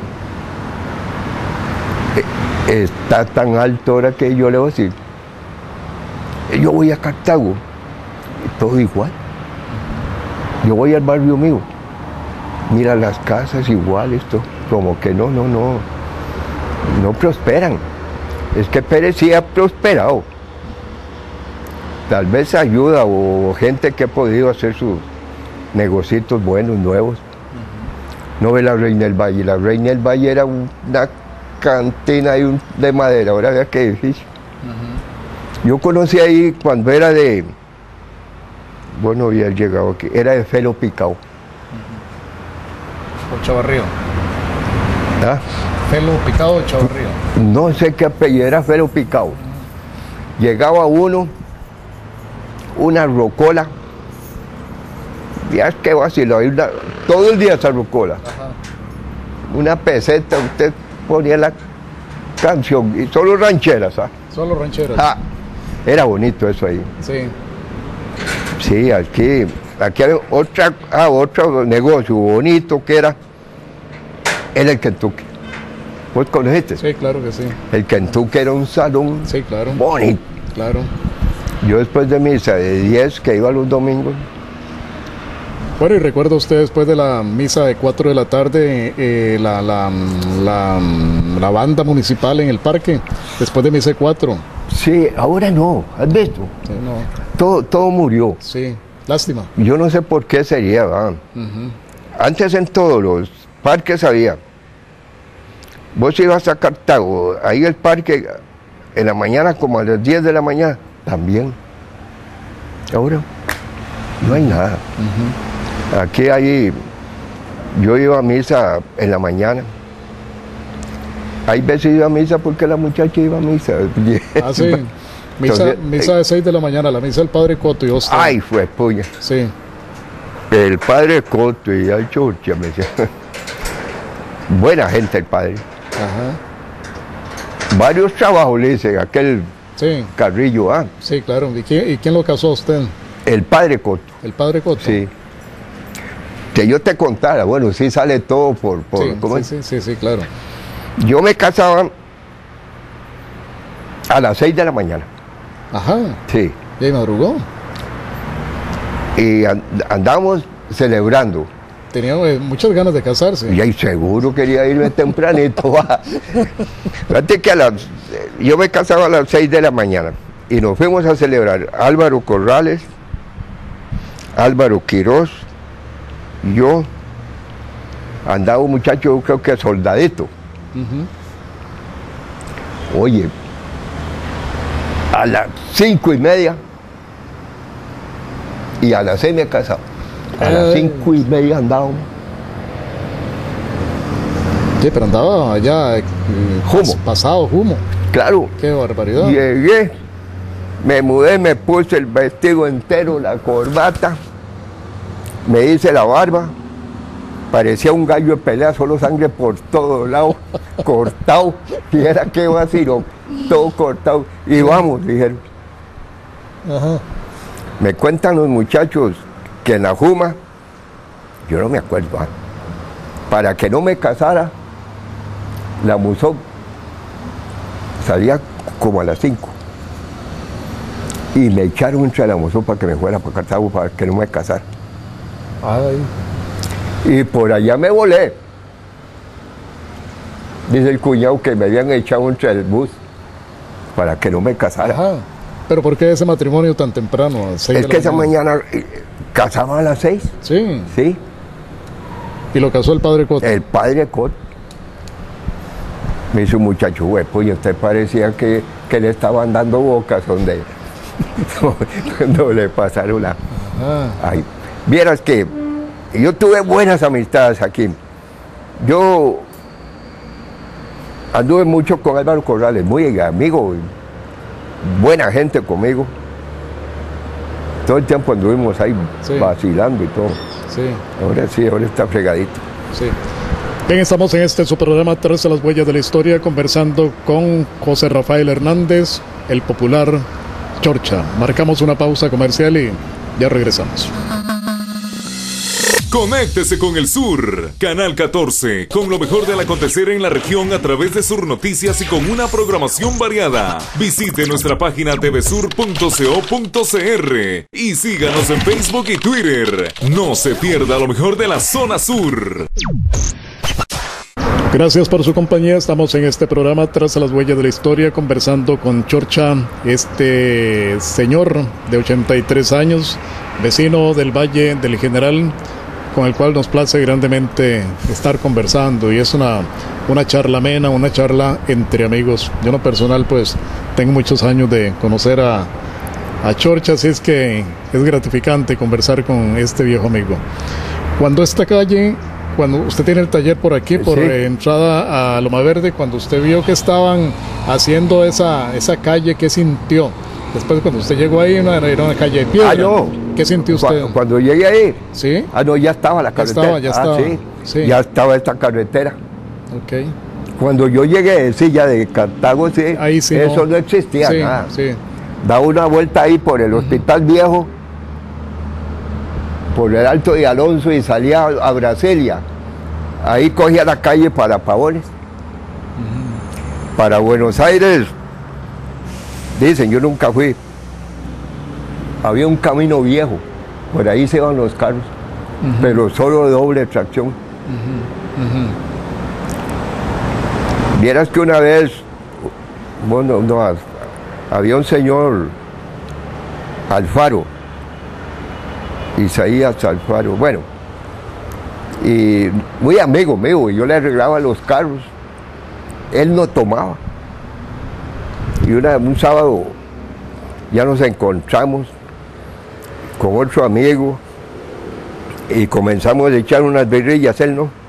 eh, está tan alto ahora que yo le voy a decir, yo voy a Cartago, y todo igual. Yo voy al barrio mío, mira las casas iguales, todo, como que no, no, no, no prosperan. Es que Pérez sí ha prosperado. Tal vez ayuda o gente que ha podido hacer sus negocios buenos, nuevos. Uh-huh. No ve la Reina del Valle. La Reina del Valle era una cantina de, un, de madera, ahora vea qué edificio. Uh-huh. Yo conocí ahí cuando era de, bueno, había llegado aquí, era de Felo Picao. Uh-huh. ¿O Chavarrío? ¿Ah? ¿Felo Picao o Chavarrío? No sé qué apellido, era Felo Picao. Uh-huh. Llegaba uno, una rocola, ya es que vacilo, una, todo el día esa rocola. Ajá. Una peseta, usted ponía la canción, y solo rancheras, ¿ah? Solo rancheras. Ah, era bonito eso ahí. Sí. Sí, aquí, aquí había otra, ah, otro negocio bonito que era, era el Kentucky. ¿Vos conociste? Sí, claro que sí. El Kentucky era un salón sí, claro. bonito. Claro. Yo después de misa de diez, que iba los domingos. Bueno, y recuerda usted después de la misa de cuatro de la tarde, eh, la, la, la, la banda municipal en el parque, después de misa de cuatro. Sí, ahora no, ¿has visto? Sí, no. Todo, todo murió. Sí, lástima. Yo no sé por qué sería, ¿verdad? Uh-huh. Antes en todos los parques había. Vos ibas a Cartago, ahí el parque, en la mañana como a las diez de la mañana, también. Ahora no hay nada. Uh-huh. Aquí hay, yo iba a misa en la mañana. Hay veces iba a misa porque la muchacha iba a misa. Ah, sí. Misa, Entonces, misa de seis de la mañana, la misa del Padre Coto y hostia. Ay, fue puña. Sí. El Padre Coto y el Churcha, me decía. Buena gente el padre. Ajá. Varios trabajos le hice, aquel sí. Carrillo, ¿ah? Sí, claro. ¿Y quién, ¿Y quién lo casó a usted? El Padre Coto. ¿El Padre Coto? Sí. Que yo te contara, bueno, sí sale todo por... por sí, ¿cómo sí, es? sí, sí, sí, claro. Yo me casaba A las seis de la mañana. Ajá. Sí. ¿Y ahí madrugó? Y and andamos celebrando. Tenía eh, muchas ganas de casarse. Y ahí seguro quería irme tempranito. Fíjate que a las, yo me casaba a las seis de la mañana y nos fuimos a celebrar Álvaro Corrales, Álvaro Quirós, yo, andaba un muchacho, yo creo que soldadito. Uh-huh. Oye, a las cinco y media y a las seis me casaba. A eh. las cinco y media andábamos. Sí, pero andaba allá eh, humo. Pasado humo. Claro. Qué barbaridad. Llegué, me mudé, me puse el vestido entero, la corbata, me hice la barba, parecía un gallo de pelea, solo sangre por todos lados, cortado, y era que vacilo, todo cortado, y vamos, dijeron. Ajá. Me cuentan los muchachos que en la Juma, yo no me acuerdo, ¿eh? Para que no me casara, la musó salía como a las cinco y me echaron entre la musó para que me fuera para Cartago para que no me casara. Ay. Y por allá me volé. Dice el cuñado que me habían echado entre el bus para que no me casara. Ajá. ¿Pero por qué ese matrimonio tan temprano? A seis es que esa mañana, mañana eh, casaba a las seis. Sí. Sí. ¿Y lo casó el padre Cot? El padre Cot. Me hizo un muchacho huepo y usted parecía que, que le estaban dando bocas donde, donde le pasaron la... Ay, vieras que yo tuve buenas amistades aquí. Yo anduve mucho con Álvaro Corrales, muy amigo, buena gente conmigo. Todo el tiempo anduvimos ahí sí. vacilando y todo. Sí. Ahora sí, ahora está fregadito. Sí. Bien, estamos en este su programa Tras las Huellas de la Historia, conversando con José Rafael Hernández, el popular Chorcha. Marcamos una pausa comercial y ya regresamos. Conéctese con el Sur, Canal catorce, con lo mejor del acontecer en la región a través de Sur Noticias y con una programación variada. Visite nuestra página t v sur punto co punto c r y síganos en Facebook y Twitter. No se pierda lo mejor de la zona sur. Gracias por su compañía. Estamos en este programa Tras las Huellas de la Historia, conversando con Chorcha, este señor de ochenta y tres años, vecino del Valle del General, con el cual nos place grandemente estar conversando, y es una, una charla amena, una charla entre amigos. Yo en lo personal pues tengo muchos años de conocer a, a Chorcha, así es que es gratificante conversar con este viejo amigo. Cuando esta calle, cuando usted tiene el taller por aquí, por sí. eh, entrada a Loma Verde, cuando usted vio que estaban haciendo esa, esa calle, ¿qué sintió? Después cuando usted llegó ahí, era una, una calle de piedra. Ah, no. ¿Qué sintió usted? Cuando, cuando llegué ahí, ¿sí? Ah, no, ya estaba la carretera. Ya estaba, ya estaba. Ah, sí. Sí. Ya estaba esta carretera. Ok. Cuando yo llegué, sí, ya de Cartago, sí, ahí sí eso no, no existía sí, nada. Sí. Daba una vuelta ahí por el Hospital uh-huh. Viejo, por el Alto de Alonso y salía a Brasilia. Ahí cogía la calle para Pavones. Uh-huh. Para Buenos Aires, dicen, yo nunca fui. Había un camino viejo, por ahí se iban los carros, uh-huh. pero solo de doble tracción. Uh-huh. Uh-huh. Vieras que una vez, bueno, no, había un señor Alfaro, Isaías Alfaro, bueno, y muy amigo mío, y yo le arreglaba los carros, él no tomaba. Y una, un sábado ya nos encontramos con otro amigo y comenzamos a echar unas birrillas, él no.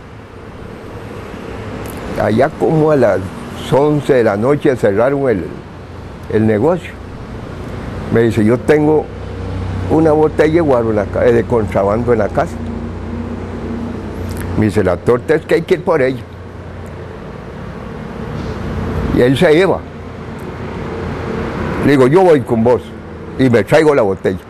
Allá como a las once de la noche cerraron el, el negocio. Me dice, yo tengo una botella de guaro en la, de contrabando en la casa. Me dice, la torta es que hay que ir por ella. Y él se iba. Le digo, yo voy con vos y me traigo la botella.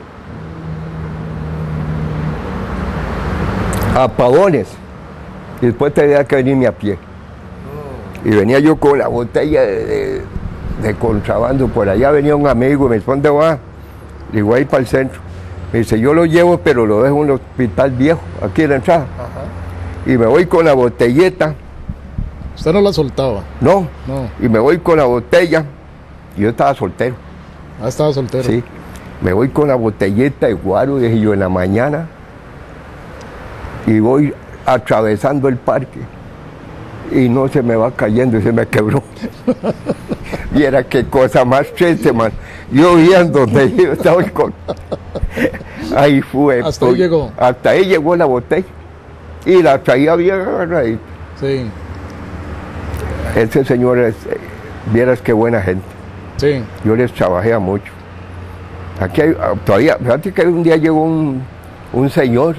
A Pavones. Y después tenía que venirme a pie. Y venía yo con la botella de, de, de contrabando. Por allá venía un amigo y me dice, ¿dónde va? Le digo, ahí para el centro. Me dice, yo lo llevo, pero lo dejo en un hospital viejo, aquí en la entrada. Ajá. Y me voy con la botelleta. ¿Usted no la soltaba? No, no. Y me voy con la botella. Y yo estaba soltero. Ah, estaba soltero. Sí. Me voy con la botelleta de guaro, dije yo, en la mañana. Y voy atravesando el parque. Y no se me va cayendo y se me quebró. Viera qué cosa más triste, man. Yo viendo donde yo estaba con... Ahí fue. Hasta ahí llegó. Hasta ahí llegó la botella. Y la traía bien agarradita. Sí. Ese señor, es, vieras qué buena gente. Sí. Yo les trabajé a mucho. Aquí hay, todavía, fíjate que un día llegó un, un señor.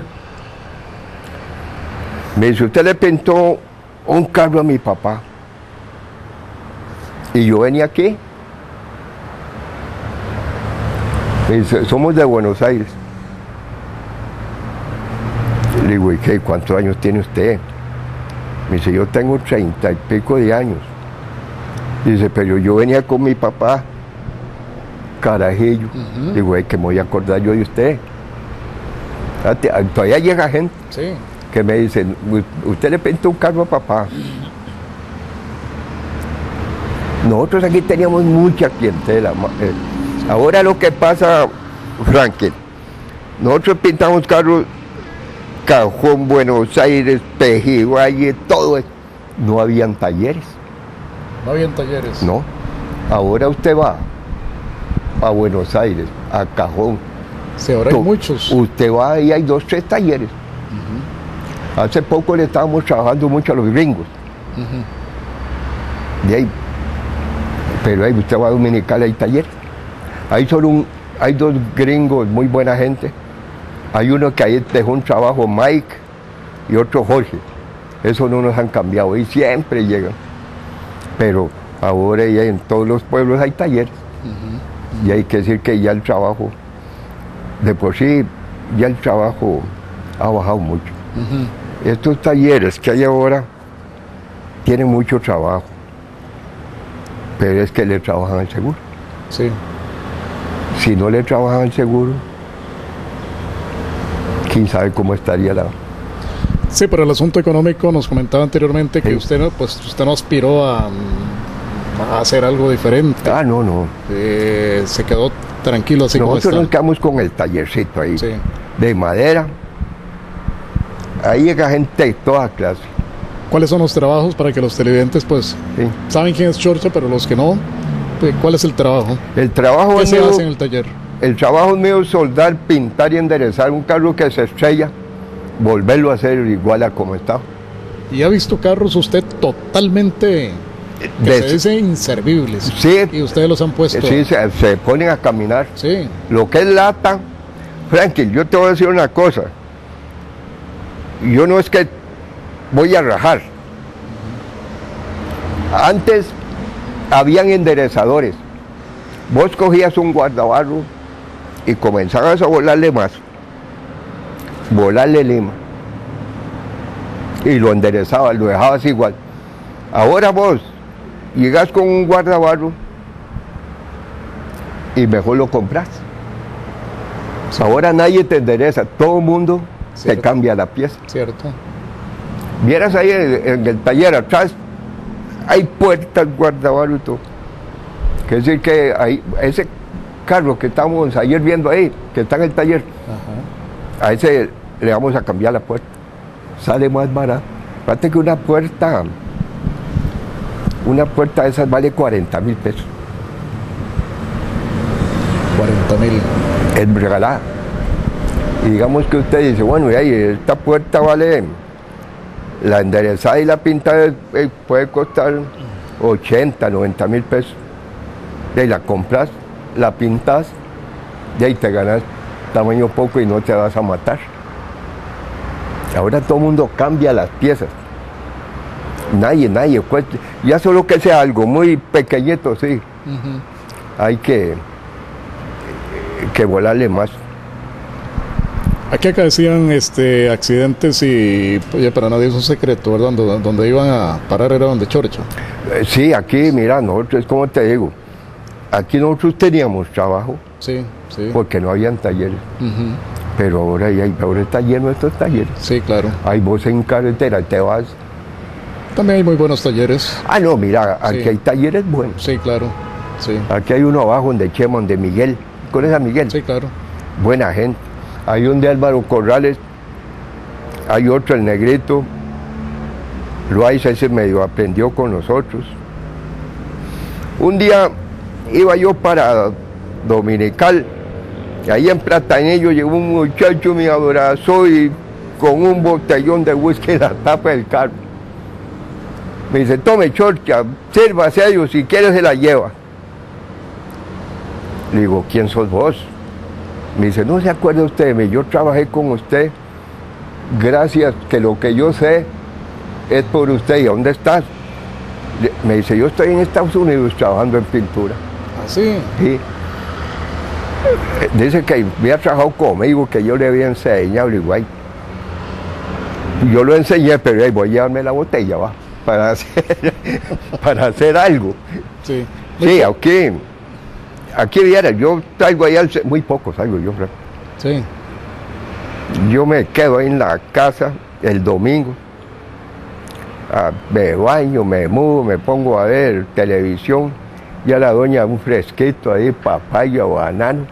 Me dice, usted le pintó un carro a mi papá. Y yo venía aquí. Me dice, somos de Buenos Aires. Le digo, ¿y qué? ¿Cuántos años tiene usted? Me dice, yo tengo treinta y pico de años. Dice, pero yo venía con mi papá, carajillo. Uh-huh. Digo, ¿qué me voy a acordar yo de usted? Todavía llega gente sí. que me dice, usted le pintó un carro a papá. Nosotros aquí teníamos mucha clientela. Ahora lo que pasa, Franklin, nosotros pintamos carros, Cajón, Buenos Aires, Pejivalle, todo eso. No habían talleres. No habían talleres. No. Ahora usted va a Buenos Aires, a Cajón. Sí, ahora hay muchos. Usted va y hay dos, tres talleres. Uh-huh. Hace poco le estábamos trabajando mucho a los gringos. Uh-huh. Y ahí, pero ahí usted va a Dominicana, hay talleres. Hay solo un, hay dos gringos, muy buena gente. Hay uno que ahí dejó un trabajo, Mike, y otro Jorge. Esos no nos han cambiado y siempre llegan. Pero ahora ya en todos los pueblos hay talleres. Uh-huh. Y hay que decir que ya el trabajo, de por sí, ya el trabajo ha bajado mucho. Uh-huh. Estos talleres que hay ahora tienen mucho trabajo, pero es que le trabajan al seguro. Sí. Si no le trabajan al seguro, quién sabe cómo estaría la... Sí, pero el asunto económico nos comentaba anteriormente que sí. usted, no, pues, usted no aspiró a, a hacer algo diferente. Ah, no, no. Eh, se quedó tranquilo así como está. Nosotros nos quedamos con el tallercito ahí, sí. de madera. Ahí llega gente de toda clase. ¿Cuáles son los trabajos para que los televidentes, pues, sí. saben quién es Chorcha, pero los que no, pues, ¿cuál es el trabajo? El trabajo ¿Qué es se mío, hace en el taller? El trabajo mío es soldar, pintar y enderezar un carro que se estrella, volverlo a hacer igual a como estaba. ¿Y ha visto carros usted totalmente, que de, se dice, inservibles? Sí. Y ustedes los han puesto. Sí, se, se ponen a caminar. Sí. Lo que es lata, Franklin, yo te voy a decir una cosa. Yo no es que voy a rajar. Antes habían enderezadores. Vos cogías un guardabarro y comenzabas a volarle más. Volarle lima. Y lo enderezabas, lo dejabas igual. Ahora vos llegas con un guardabarro y mejor lo compras. Sí. Ahora nadie te endereza, todo el mundo Cierto. Te cambia la pieza. Cierto. Vieras ahí en, en el taller atrás, hay puertas, guardabarro y todo. Quiere decir que ahí, ese carro que estamos ayer viendo ahí, que está en el taller, Ajá. a ese le vamos a cambiar la puerta. Sale más barato. Fíjate que una puerta, una puerta de esas vale cuarenta mil pesos. cuarenta mil. Es regalada. Y digamos que usted dice, bueno, y ahí, esta puerta vale, la enderezada y la pintada eh, puede costar ochenta, noventa mil pesos. Y ahí la compras, la pintas, y ahí te ganas tamaño poco y no te vas a matar. Ahora todo el mundo cambia las piezas. Nadie, nadie. Pues, ya solo que sea algo muy pequeñito, sí. Uh-huh. Hay que, que volarle más. Aquí acá decían este, accidentes y, oye, para nadie es un secreto, ¿verdad? Donde, donde iban a parar era donde Chorcha. Eh, sí, aquí, mira, nosotros, como te digo, aquí nosotros teníamos trabajo, Sí, sí. porque no habían talleres. Ujú. Pero ahora, ya, ahora está lleno estos talleres. Sí, claro. Hay vos en carretera, te vas. También hay muy buenos talleres. Ah, no, mira, aquí Sí. hay talleres buenos. Sí, claro. Sí, Aquí hay uno abajo donde Chema, donde Miguel. ¿Conoces a Miguel? sí, claro. Buena gente. Hay un de Álvaro Corrales, hay otro, el Negrito. Loaiza, ese medio aprendió con nosotros. Un día iba yo para Dominical, y ahí en Platanillo llegó un muchacho, me abrazó y con un botellón de whisky en la tapa del carro. Me dice, tome Chorcha, sírvase a ellos, si quiere se la lleva. Le digo, ¿quién sos vos? Me dice, no se acuerda usted de mí, yo trabajé con usted, gracias, que lo que yo sé es por usted. ¿Y dónde estás? Le- Me dice, yo estoy en Estados Unidos trabajando en pintura. Así. Sí. Eh, Dice que había trabajado conmigo, que yo le había enseñado, igual. Yo lo enseñé, pero ahí voy a llevarme la botella, va, para hacer, para hacer algo. Sí. Sí, aquí, aquí viera, yo traigo ahí, al ce- muy poco salgo yo, Fran. Sí. Yo me quedo ahí en la casa el domingo, ah, me baño, me mudo, me pongo a ver televisión, ya la doña un fresquito ahí, papaya o banano,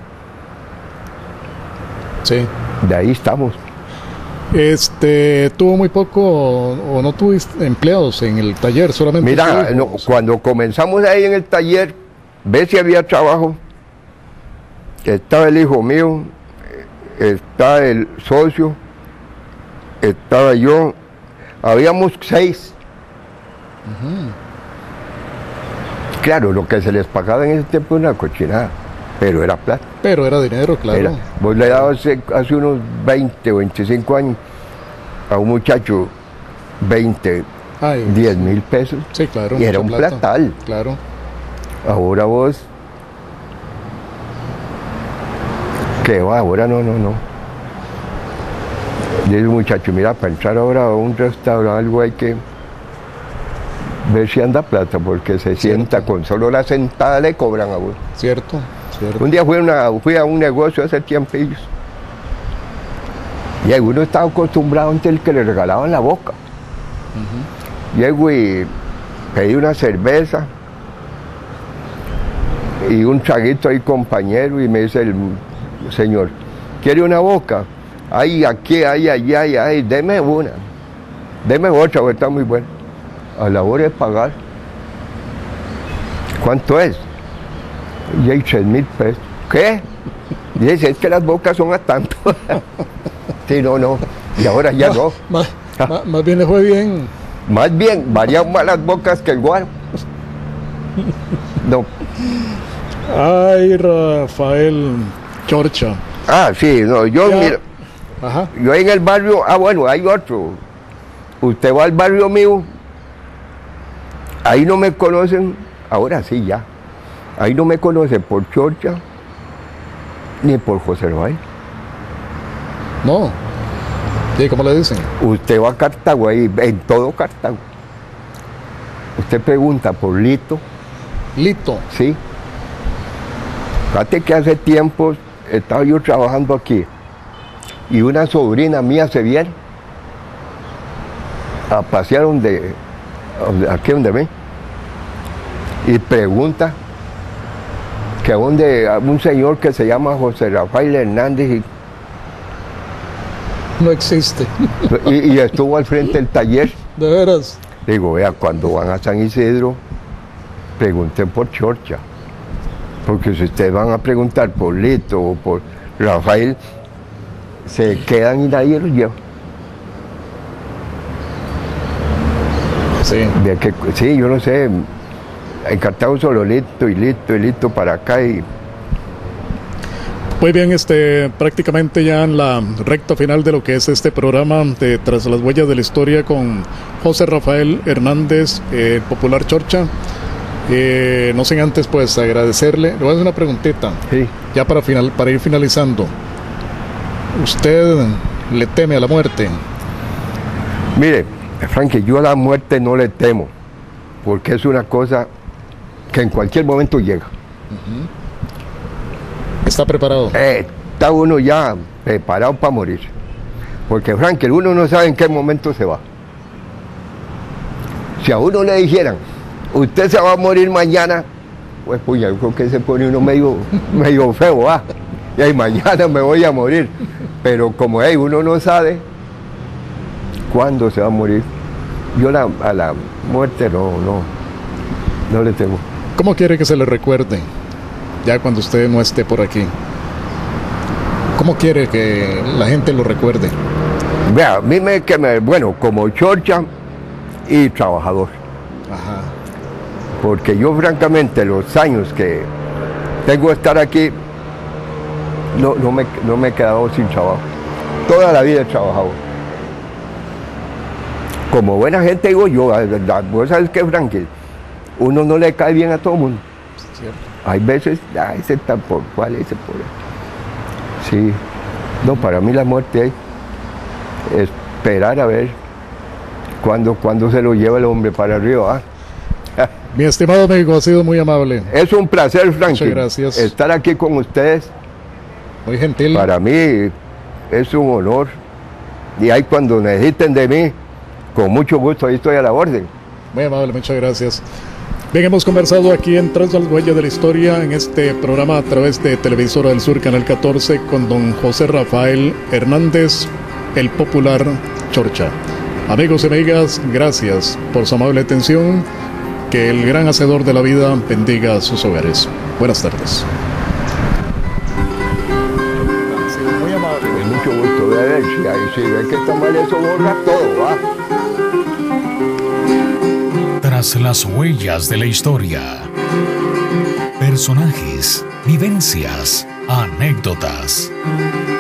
Sí. de ahí estamos. Este, tuvo muy poco o, o no tuviste empleados en el taller, solamente. Mira, su hijo? no, cuando comenzamos ahí en el taller, ves si había trabajo, estaba el hijo mío, estaba el socio, estaba yo, habíamos seis. Claro, lo que se les pagaba en ese tiempo era una cochinada, pero era plata. Pero era dinero, claro. Era. Vos le dabas hace, hace unos veinte o veinticinco años a un muchacho veinte, Ay, diez mil pesos, sí, claro. y era mucha un plata. platal. Claro. Ahora vos, ¿qué va? Ahora no, no, no. Dice el muchacho, mira, para entrar ahora a un restaurante algo hay que ver si anda plata, porque se sienta, con solo la sentada le cobran a vos. Cierto, cierto. Un día fui a, una- fui a un negocio hace tiempillos, y uno estaba acostumbrado antes el que le regalaban la boca. Llego y pedí una cerveza y un traguito ahí, compañero, y me dice el señor, ¿quiere una boca? Ay, aquí, ay, ay, ay, ay, deme una, deme otra, porque está muy buena. A la hora de pagar, ¿cuánto es? Y hay tres mil pesos. ¿Qué? Dice, es que las bocas son a tanto. Sí, no, no, y ahora ya no. Más, más- más bien le fue bien. Más bien, varían más las bocas que el guaro. No. Ay, Rafael Chorcha. Ah, sí, no, yo, Ya. mira, Ajá. yo en el barrio, ah, bueno, hay otro. Usted va al barrio mío, ahí no me conocen, ahora sí ya. Ahí no me conocen por Chorcha, ni por José Rafael. No. Sí, ¿cómo le dicen? Usted va a Cartago, ahí, en todo Cartago. Usted pregunta por Lito, Lito. ¿sí? Fíjate que hace tiempo estaba yo trabajando aquí y una sobrina mía se viene a pasear donde, aquí donde ven, y pregunta que a donde a un señor que se llama José Rafael Hernández No existe. y, y- y estuvo al frente del taller. De veras. Le digo, vea, cuando van a San Isidro, pregunten por Chorcha. Porque si ustedes van a preguntar por Lito o por Rafael, se quedan y nadie los lleva. Sí. De que, sí, yo no sé, en Cartago solo Lito y Lito y Lito para acá. Y Muy bien, este, prácticamente ya en la recta final de lo que es este programa de Tras las Huellas de la Historia con José Rafael Hernández, eh, popular Chorcha. Eh, no sin antes pues agradecerle. Le voy a hacer una preguntita, sí, ya para, final, para ir finalizando. ¿Usted le teme a la muerte? mire, Frankie, yo a la muerte no le temo, porque es una cosa que en cualquier momento llega. ¿Está preparado? Eh, está uno ya preparado para morir. Porque, Frankel, uno no sabe en qué momento se va. Si a uno le dijeran, usted se va a morir mañana, pues, puya, yo creo que se pone uno medio, medio feo, ¿ah? Y ahí mañana me voy a morir. Pero como hey, uno no sabe cuándo se va a morir, yo la, a la muerte no, no, no le temo. ¿Cómo quiere que se le recuerde ya cuando usted no esté por aquí? ¿Cómo quiere que la gente lo recuerde? Vea, a mí me, que me, bueno, como chorcha y trabajador. Ajá. Porque yo francamente los años que tengo de estar aquí, no, no, me, no me he quedado sin trabajo. Toda la vida he trabajado. Como buena gente digo yo, vos sabes que, Frankie, uno no le cae bien a todo el mundo. Cierto. Hay veces, ah, ese está por cuál, ese por él. Sí, no, para mí la muerte es esperar a ver cuándo, cuándo se lo lleva el hombre para arriba. ¿Ah? Mi estimado amigo, ha sido muy amable. Es un placer, Frankie. Muchas gracias. Estar aquí con ustedes. Muy gentil. Para mí es un honor. Y ahí cuando necesiten de mí, con mucho gusto, ahí estoy a la orden. Muy amable, muchas gracias. Bien, hemos conversado aquí en Tras las Huellas de la Historia, en este programa a través de Televisora del Sur, Canal catorce, con don José Rafael Hernández, el popular Chorcha. Amigos y amigas, gracias por su amable atención. Que el gran hacedor de la vida bendiga sus hogares. Buenas tardes. Muy amable. Con mucho gusto. De ver, si, hay, si ve que está mal, eso borra todo, ¿va? Tras las huellas de la historia. Personajes, vivencias, anécdotas.